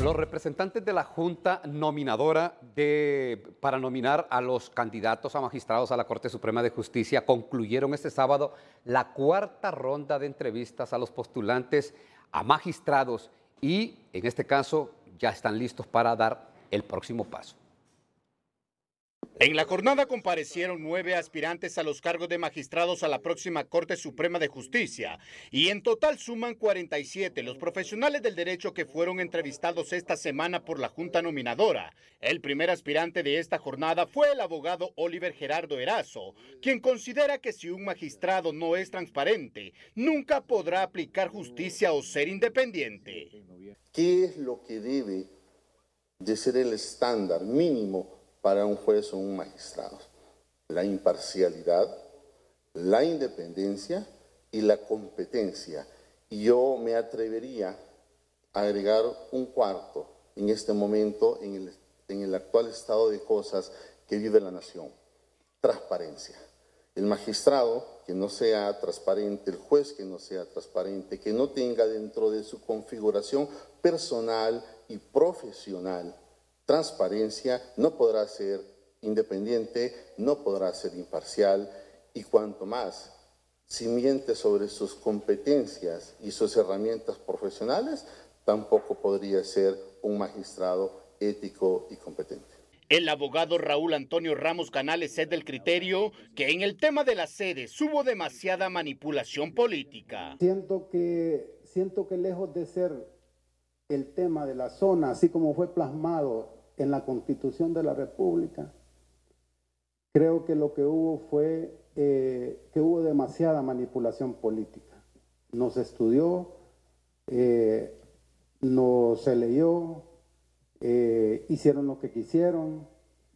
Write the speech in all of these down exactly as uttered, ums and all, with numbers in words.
Los representantes de la Junta Nominadora de, para nominar a los candidatos a magistrados a la Corte Suprema de Justicia concluyeron este sábado la cuarta ronda de entrevistas a los postulantes a magistrados y, en este caso, ya están listos para dar el próximo paso. En la jornada comparecieron nueve aspirantes a los cargos de magistrados a la próxima Corte Suprema de Justicia y en total suman cuarenta y siete los profesionales del derecho que fueron entrevistados esta semana por la Junta Nominadora. El primer aspirante de esta jornada fue el abogado Oliver Gerardo Erazo, quien considera que si un magistrado no es transparente, nunca podrá aplicar justicia o ser independiente. ¿Qué es lo que debe de ser el estándar mínimo para un juez o un magistrado? La imparcialidad, la independencia y la competencia. Y yo me atrevería a agregar un cuarto en este momento, en el, en el actual estado de cosas que vive la nación: transparencia. El magistrado que no sea transparente, el juez que no sea transparente, que no tenga dentro de su configuración personal y profesional transparencia, no podrá ser independiente, no podrá ser imparcial, y cuanto más si miente sobre sus competencias y sus herramientas profesionales, tampoco podría ser un magistrado ético y competente. El abogado Raúl Antonio Ramos Canales es del criterio que en el tema de las sedes hubo demasiada manipulación política. Siento que, siento que lejos de ser el tema de la zona, así como fue plasmado en la Constitución de la República, creo que lo que hubo fue eh, que hubo demasiada manipulación política. No se estudió, eh, no se leyó, eh, hicieron lo que quisieron,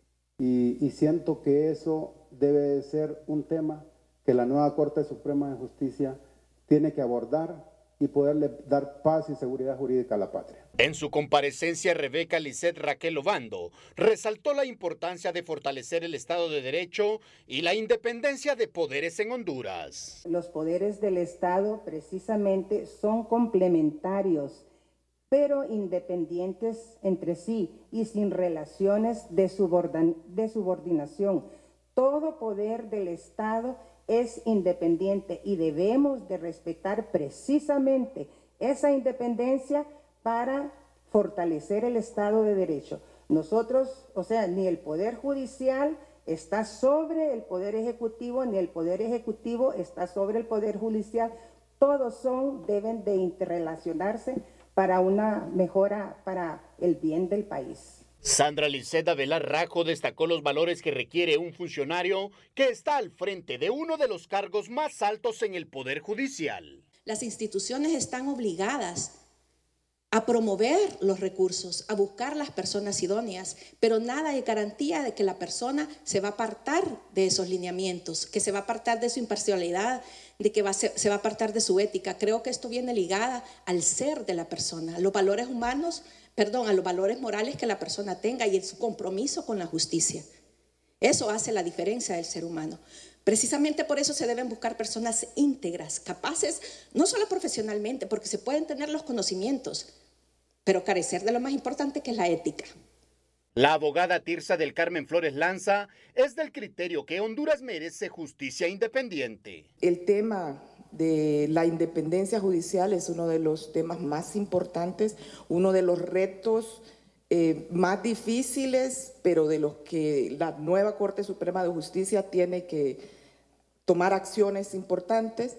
y, y siento que eso debe de ser un tema que la nueva Corte Suprema de Justicia tiene que abordar y poderle dar paz y seguridad jurídica a la patria. En su comparecencia, Rebeca Lisset Raquel Obando resaltó la importancia de fortalecer el Estado de Derecho y la independencia de poderes en Honduras. Los poderes del Estado precisamente son complementarios, pero independientes entre sí y sin relaciones de subordinación. Todo poder del Estado es independiente y debemos de respetar precisamente esa independencia para fortalecer el Estado de Derecho. Nosotros, o sea, ni el Poder Judicial está sobre el Poder Ejecutivo, ni el Poder Ejecutivo está sobre el Poder Judicial. Todos son, deben de interrelacionarse para una mejora, para el bien del país. Sandra Lisset Avelar Rajo destacó los valores que requiere un funcionario que está al frente de uno de los cargos más altos en el Poder Judicial. Las instituciones están obligadas a promover los recursos, a buscar las personas idóneas, pero nada de garantía de que la persona se va a apartar de esos lineamientos, que se va a apartar de su imparcialidad, de que va a ser, se va a apartar de su ética. Creo que esto viene ligada al ser de la persona, a los valores humanos, perdón, a los valores morales que la persona tenga y en su compromiso con la justicia. Eso hace la diferencia del ser humano. Precisamente por eso se deben buscar personas íntegras, capaces, no solo profesionalmente, porque se pueden tener los conocimientos, pero carecer de lo más importante, que es la ética. La abogada Tirsa del Carmen Flores Lanza es del criterio que Honduras merece justicia independiente. El tema de la independencia judicial es uno de los temas más importantes, uno de los retos eh, más difíciles, pero de los que la nueva Corte Suprema de Justicia tiene que tomar acciones importantes.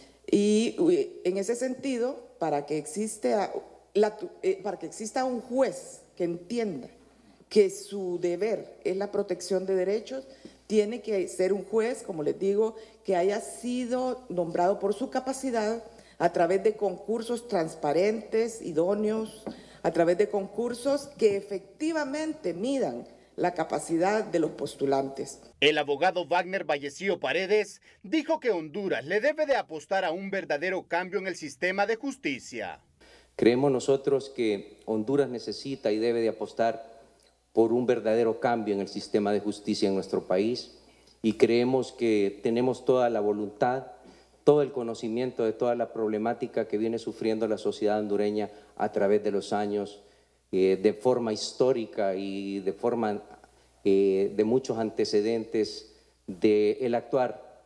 Y en ese sentido, para que exista, la, eh, para que exista un juez que entienda que su deber es la protección de derechos, tiene que ser un juez, como les digo, que haya sido nombrado por su capacidad a través de concursos transparentes, idóneos, a través de concursos que efectivamente midan la capacidad de los postulantes. El abogado Wagner Vallecillo Paredes dijo que Honduras le debe de apostar a un verdadero cambio en el sistema de justicia. Creemos nosotros que Honduras necesita y debe de apostar por un verdadero cambio en el sistema de justicia en nuestro país, y creemos que tenemos toda la voluntad, todo el conocimiento de toda la problemática que viene sufriendo la sociedad hondureña a través de los años eh, de forma histórica y de forma eh, de muchos antecedentes del actuar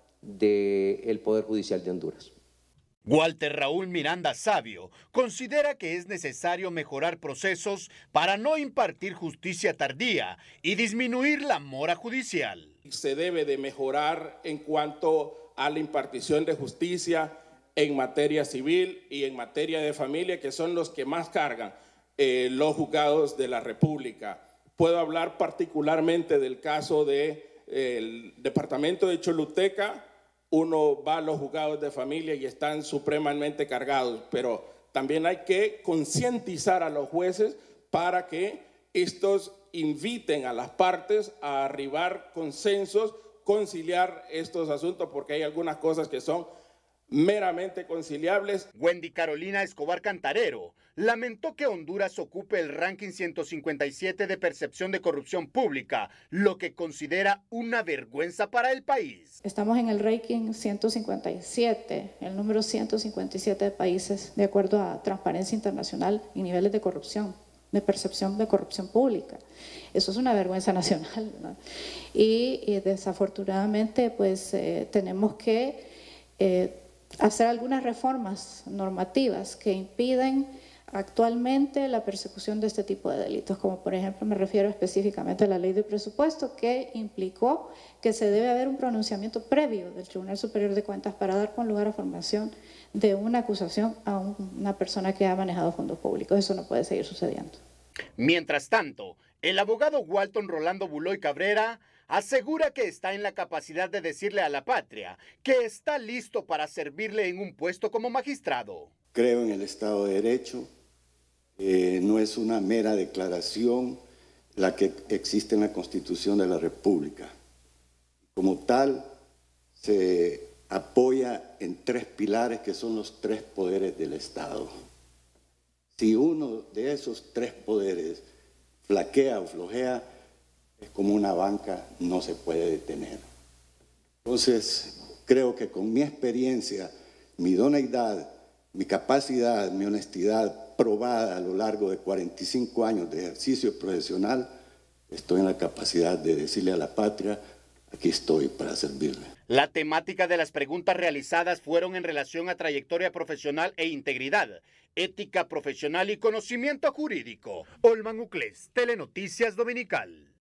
del Poder Judicial de Honduras. Walter Raúl Miranda Sabio considera que es necesario mejorar procesos para no impartir justicia tardía y disminuir la mora judicial. Se debe de mejorar en cuanto a la impartición de justicia en materia civil y en materia de familia, que son los que más cargan eh, los juzgados de la República. Puedo hablar particularmente del caso del eh, departamento de Choluteca. Uno va a los juzgados de familia y están supremamente cargados, pero también hay que concientizar a los jueces para que estos inviten a las partes a arribar consensos, conciliar estos asuntos, porque hay algunas cosas que son meramente conciliables. Wendy Carolina Escobar Cantarero lamentó que Honduras ocupe el ranking ciento cincuenta y siete de percepción de corrupción pública, lo que considera una vergüenza para el país. Estamos en el ranking ciento cincuenta y siete, el número ciento cincuenta y siete de países de acuerdo a Transparencia Internacional en niveles de corrupción, de percepción de corrupción pública. Eso es una vergüenza nacional, ¿no? Y, y desafortunadamente pues eh, tenemos que eh, hacer algunas reformas normativas que impiden actualmente la persecución de este tipo de delitos, como por ejemplo me refiero específicamente a la ley de presupuesto, que implicó que se debe haber un pronunciamiento previo del Tribunal Superior de Cuentas para dar con lugar a formación de una acusación a un, una persona que ha manejado fondos públicos. Eso no puede seguir sucediendo. Mientras tanto, el abogado Walton Rolando Buloy Cabrera asegura que está en la capacidad de decirle a la patria que está listo para servirle en un puesto como magistrado. Creo en el Estado de Derecho. Eh, no es una mera declaración la que existe en la Constitución de la República. Como tal, se apoya en tres pilares que son los tres poderes del Estado. Si uno de esos tres poderes flaquea o flojea, es como una banca, no se puede detener. Entonces, creo que con mi experiencia, mi idoneidad, mi capacidad, mi honestidad probada a lo largo de cuarenta y cinco años de ejercicio profesional, estoy en la capacidad de decirle a la patria, aquí estoy para servirle. La temática de las preguntas realizadas fueron en relación a trayectoria profesional e integridad, ética profesional y conocimiento jurídico. Olman Uclés, Telenoticias Dominical.